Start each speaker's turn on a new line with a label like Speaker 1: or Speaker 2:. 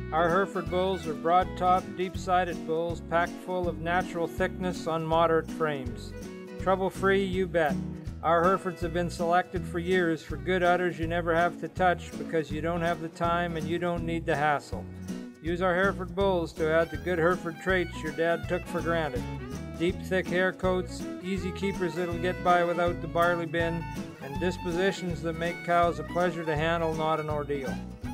Speaker 1: Our Hereford Bulls are broad-topped, deep-sided bulls packed full of natural thickness on moderate frames. Trouble-free, you bet. Our Herefords have been selected for years for good udders you never have to touch because you don't have the time and you don't need the hassle. Use our Hereford Bulls to add the good Hereford traits your dad took for granted. Deep, thick hair coats, easy keepers that'll get by without the barley bin, and dispositions that make cows a pleasure to handle, not an ordeal.